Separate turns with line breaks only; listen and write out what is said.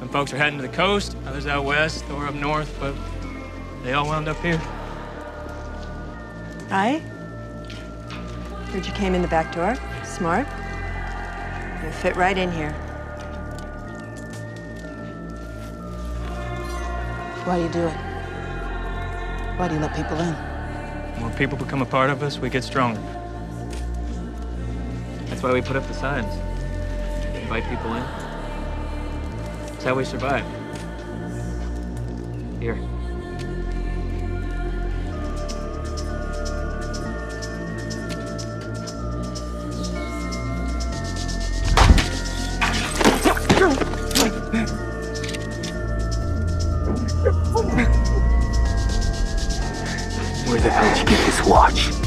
Some folks are heading to the coast, others out west or up north, but they all wound up here.
Hi. Heard you came in the back door. Smart. You fit right in here.
Why do you do it? Why do you let people in?
The more people become a part of us, we get stronger. That's why we put up the signs. Invite people in. That's how we survive. Here.
Where the hell did you get this watch?